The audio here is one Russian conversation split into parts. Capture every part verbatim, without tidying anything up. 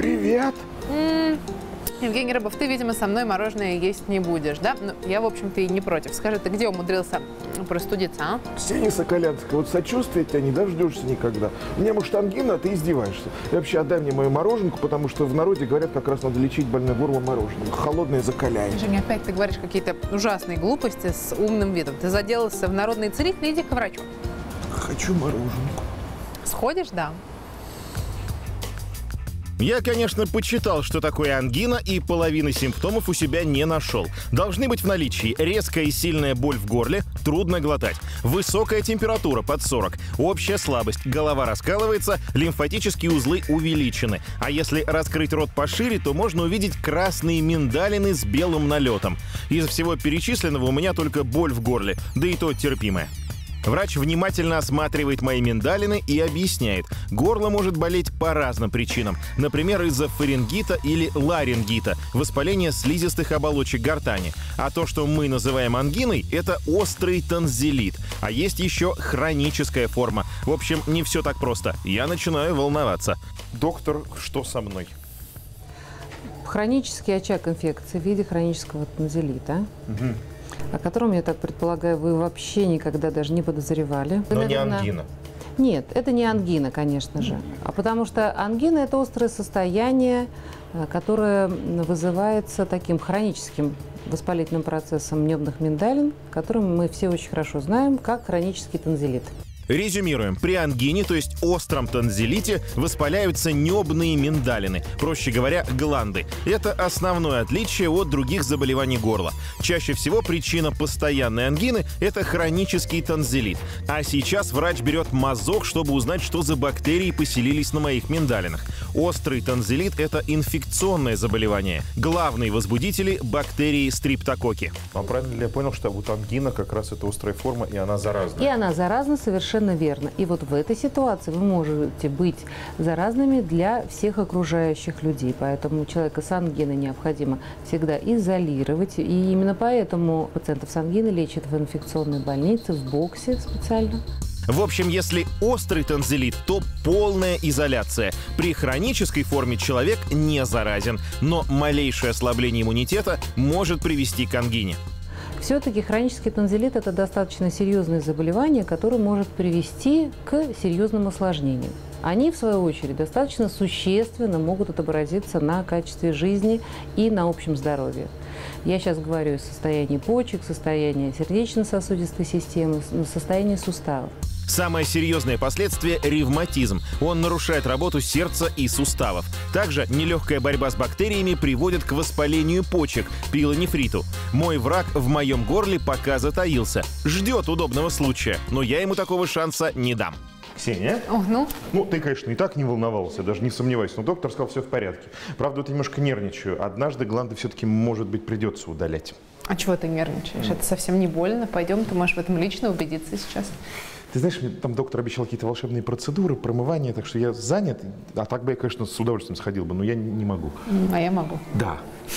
Привет! М-м, Евгений Рыбов, ты, видимо, со мной мороженое есть не будешь, да? Ну, я, в общем-то, и не против. Скажи, ты где умудрился простудиться, а? Ксения Соколянская, вот сочувствия тебя не дождешься никогда. У меня, может, ангина, а ты издеваешься. И вообще, отдай мне мою мороженку, потому что в народе говорят, как раз надо лечить больное горло мороженым. Холодное закаляет. Женя, опять ты говоришь какие-то ужасные глупости с умным видом. Ты заделался в народные целители, иди к врачу. Хочу мороженку. Сходишь, да? Я, конечно, почитал, что такое ангина, и половины симптомов у себя не нашел. Должны быть в наличии резкая и сильная боль в горле, трудно глотать, высокая температура под сорок, общая слабость, голова раскалывается, лимфатические узлы увеличены. А если раскрыть рот пошире, то можно увидеть красные миндалины с белым налетом. Из всего перечисленного у меня только боль в горле, да и то терпимая. Врач внимательно осматривает мои миндалины и объясняет, горло может болеть по разным причинам. Например, из-за фарингита или ларингита, воспаления слизистых оболочек гортани. А то, что мы называем ангиной, это острый тонзиллит. А есть еще хроническая форма. В общем, не все так просто. Я начинаю волноваться. Доктор, что со мной? Хронический очаг инфекции в виде хронического тонзиллита. Угу. О котором, я так предполагаю, вы вообще никогда даже не подозревали. Но вы, не наверное... ангина. Нет, это не ангина, конечно же. А потому что ангина – это острое состояние, которое вызывается таким хроническим воспалительным процессом небных миндалин, который мы все очень хорошо знаем, как хронический тонзиллит. Резюмируем. При ангине, то есть остром тонзиллите, воспаляются небные миндалины, проще говоря, гланды. Это основное отличие от других заболеваний горла. Чаще всего причина постоянной ангины – это хронический тонзиллит. А сейчас врач берет мазок, чтобы узнать, что за бактерии поселились на моих миндалинах. Острый тонзиллит – это инфекционное заболевание. Главные возбудители – бактерии стриптококки. А правильно ли я понял, что вот ангина как раз это острая форма, и она заразна? И она заразна совершенно. Совершенно верно. И вот в этой ситуации вы можете быть заразными для всех окружающих людей. Поэтому человека с ангиной необходимо всегда изолировать. И именно поэтому пациентов с ангиной лечат в инфекционной больнице, в боксе специально. В общем, если острый тонзиллит, то полная изоляция. При хронической форме человек не заразен, но малейшее ослабление иммунитета может привести к ангине. Все-таки хронический тонзиллит – это достаточно серьезное заболевание, которое может привести к серьезным осложнениям. Они, в свою очередь, достаточно существенно могут отобразиться на качестве жизни и на общем здоровье. Я сейчас говорю о состоянии почек, состоянии сердечно-сосудистой системы, состоянии суставов. Самое серьезное последствие – ревматизм. Он нарушает работу сердца и суставов. Также нелегкая борьба с бактериями приводит к воспалению почек, пилонефриту. Мой враг в моем горле пока затаился. Ждет удобного случая, но я ему такого шанса не дам. Ксения? О, ну? Ну, ты, конечно, и так не волновался, даже не сомневайся, но доктор сказал, все в порядке. Правда, вот я немножко нервничаю. Однажды гланды все-таки, может быть, придется удалять. А чего ты нервничаешь? Это совсем не больно. Пойдем, ты можешь в этом лично убедиться сейчас. Ты знаешь, мне там доктор обещал какие-то волшебные процедуры, промывание, так что я занят. А так бы я, конечно, с удовольствием сходил бы, но я не могу. А я могу. Да.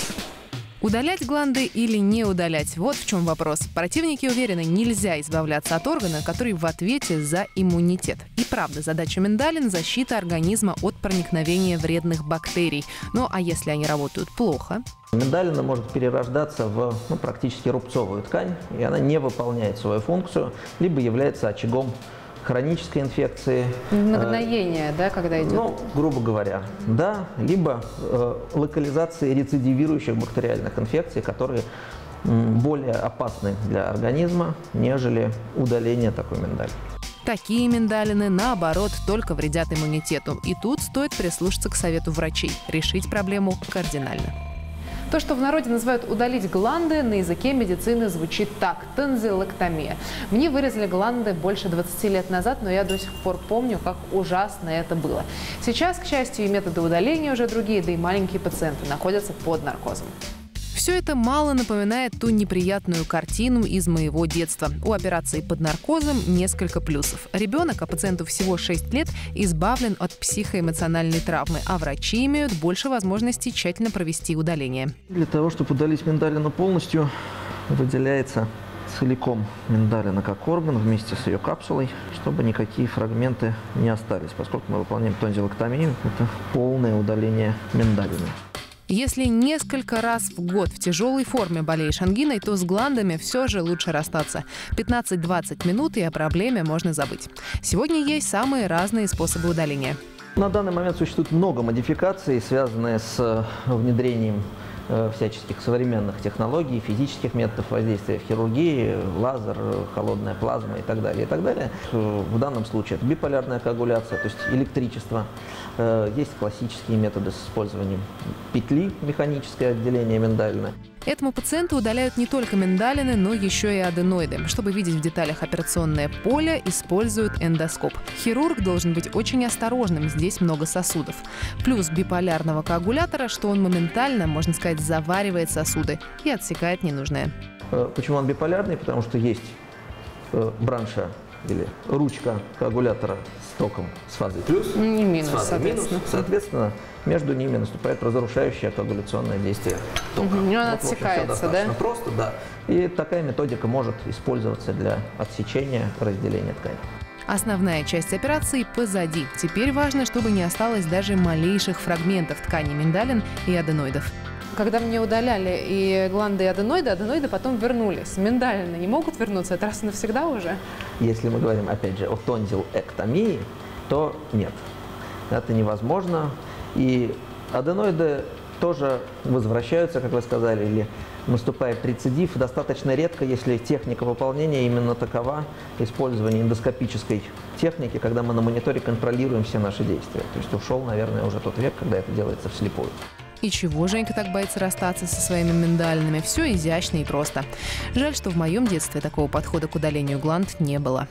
Удалять гланды или не удалять? Вот в чем вопрос. Противники уверены, нельзя избавляться от органа, который в ответе за иммунитет. И правда, задача миндалин – защита организма от проникновения вредных бактерий. Ну а если они работают плохо? Миндалина может перерождаться в ну, практически рубцовую ткань, и она не выполняет свою функцию, либо является очагом хронической инфекции. Нагноение, э, да, когда идет? Ну, грубо говоря, да. Либо э, локализации рецидивирующих бактериальных инфекций, которые м, более опасны для организма, нежели удаление такой миндалины. Такие миндалины, наоборот, только вредят иммунитету. И тут стоит прислушаться к совету врачей. Решить проблему кардинально. То, что в народе называют удалить гланды, на языке медицины звучит так – тонзиллэктомия. Мне вырезали гланды больше двадцати лет назад, но я до сих пор помню, как ужасно это было. Сейчас, к счастью, и методы удаления уже другие, да и маленькие пациенты находятся под наркозом. Все это мало напоминает ту неприятную картину из моего детства. У операции под наркозом несколько плюсов. Ребенок, а пациенту всего шесть лет, избавлен от психоэмоциональной травмы, а врачи имеют больше возможностей тщательно провести удаление. Для того, чтобы удалить миндалину полностью, выделяется целиком миндалина как орган вместе с ее капсулой, чтобы никакие фрагменты не остались, поскольку мы выполняем тонзиллэктомию, это полное удаление миндалины. Если несколько раз в год в тяжелой форме болеешь ангиной, то с гландами все же лучше расстаться. пятнадцать-двадцать минут, и о проблеме можно забыть. Сегодня есть самые разные способы удаления. На данный момент существует много модификаций, связанные с внедрением всяческих современных технологий, физических методов воздействия в хирургии, лазер, холодная плазма и так далее, и так далее. В данном случае это биполярная коагуляция, то есть электричество. Есть классические методы с использованием петли, механическое отделение миндалины. Этому пациенту удаляют не только миндалины, но еще и аденоиды. Чтобы видеть в деталях операционное поле, используют эндоскоп. Хирург должен быть очень осторожным, здесь много сосудов. Плюс биполярного коагулятора, что он моментально, можно сказать, заваривает сосуды и отсекает ненужное. Почему он биполярный? Потому что есть бранша или ручка коагулятора с током с фазой плюс, не минус, с фазой соответственно. минус. Соответственно, между ними наступает разрушающее коагуляционное действие тока. Угу, он вот, отсекается, да? да? Просто, да. И такая методика может использоваться для отсечения, разделения ткани. Основная часть операции позади. Теперь важно, чтобы не осталось даже малейших фрагментов ткани миндалин и аденоидов. Когда мне удаляли и гланды, и аденоиды, аденоиды потом вернулись. Миндалины не могут вернуться? Это раз и навсегда уже? Если мы говорим, опять же, о тонзиллэктомии, то нет. Это невозможно. И аденоиды тоже возвращаются, как вы сказали, или наступает рецидив. Достаточно редко, если техника выполнения именно такова, использование эндоскопической техники, когда мы на мониторе контролируем все наши действия. То есть ушел, наверное, уже тот век, когда это делается вслепую. И чего Женька так боится расстаться со своими миндалинами? Все изящно и просто. Жаль, что в моем детстве такого подхода к удалению гланд не было.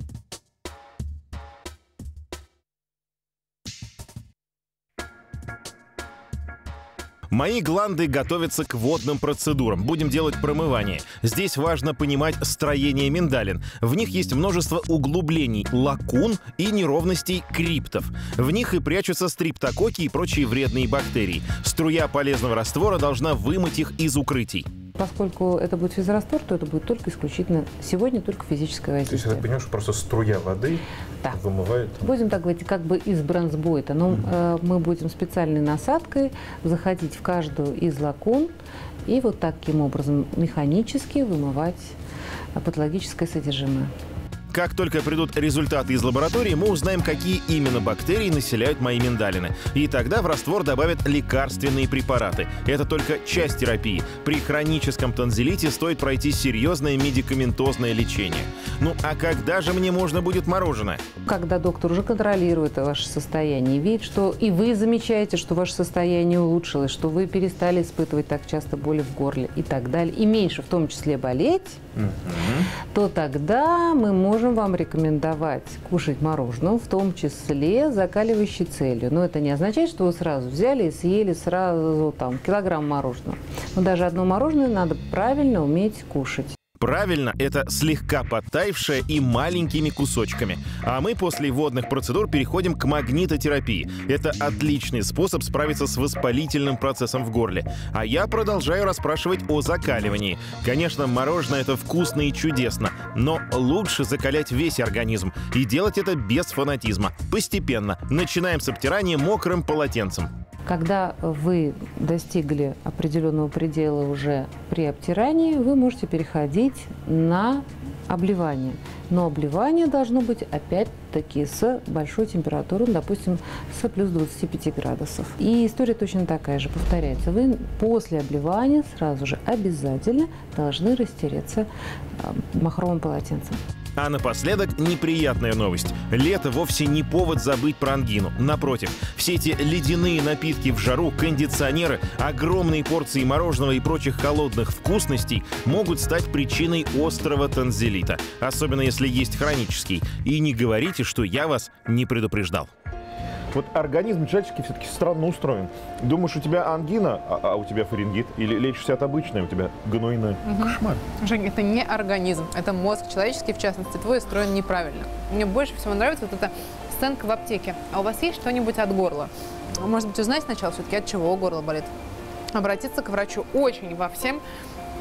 Мои гланды готовятся к водным процедурам. Будем делать промывание. Здесь важно понимать строение миндалин. В них есть множество углублений, лакун и неровностей криптов. В них и прячутся стриптококки и прочие вредные бактерии. Струя полезного раствора должна вымыть их из укрытий. Поскольку это будет физраствор, то это будет только исключительно сегодня только физическое воздействие. То есть, я понимаю, что просто струя воды да. вымывает? Будем так говорить, как бы из бронзбойта. Но mm-hmm. э, мы будем специальной насадкой заходить в каждую из лакун и вот таким образом механически вымывать патологическое содержимое. Как только придут результаты из лаборатории, мы узнаем, какие именно бактерии населяют мои миндалины. И тогда в раствор добавят лекарственные препараты. Это только часть терапии. При хроническом тонзиллите стоит пройти серьезное медикаментозное лечение. Ну а когда же мне можно будет мороженое? Когда доктор уже контролирует ваше состояние, видит, что и вы замечаете, что ваше состояние улучшилось, что вы перестали испытывать так часто боли в горле и так далее, и меньше в том числе болеть, mm-hmm. то тогда мы можем Можем вам рекомендовать кушать мороженое, в том числе закаливающей целью. Но это не означает, что вы сразу взяли и съели сразу там килограмм мороженого. Но даже одно мороженое надо правильно уметь кушать. Правильно, это слегка подтаившее и маленькими кусочками. А мы после водных процедур переходим к магнитотерапии. Это отличный способ справиться с воспалительным процессом в горле. А я продолжаю расспрашивать о закаливании. Конечно, мороженое — это вкусно и чудесно, но лучше закалять весь организм. И делать это без фанатизма. Постепенно. Начинаем с обтирания мокрым полотенцем. Когда вы достигли определенного предела уже при обтирании, вы можете переходить на обливание. Но обливание должно быть опять-таки с большой температурой, допустим, с плюс двадцати пяти градусов. И история точно такая же повторяется. Вы после обливания сразу же обязательно должны растереться махровым полотенцем. А напоследок неприятная новость. Лето вовсе не повод забыть про ангину. Напротив, все эти ледяные напитки в жару, кондиционеры, огромные порции мороженого и прочих холодных вкусностей могут стать причиной острого тонзиллита. Особенно если есть хронический. И не говорите, что я вас не предупреждал. Вот организм человеческий все-таки странно устроен. Думаешь, у тебя ангина, а, а у тебя фарингит, или лечишься от обычной, у тебя гнойная. Угу. Кошмар. Жень, это не организм, это мозг человеческий, в частности, твой устроен неправильно. Мне больше всего нравится вот эта сценка в аптеке. А у вас есть что-нибудь от горла? Может быть, узнать сначала все-таки, от чего горло болит? Обратиться к врачу очень во всем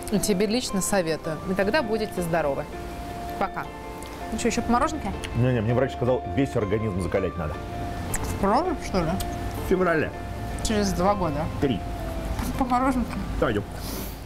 Тебе лично советую. И тогда будете здоровы. Пока. Ну что, еще по мороженке? Не-не, мне врач сказал, весь организм закалять надо. В прорубь, что ли? В феврале. Через два года. Три. По мороженке? Пойдем.